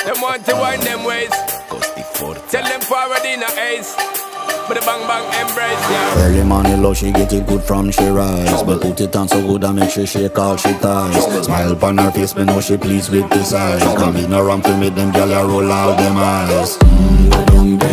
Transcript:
Them want to wind them ways. Tell them forward in a ace. But the bang bang embrace, yeah. Early morning love, she get it good from she rise. But put it on so good and make she shake all she ties. Smile upon her face, me know she pleased with this eyes. Come in around to make them gyal roll out them eyes. Go down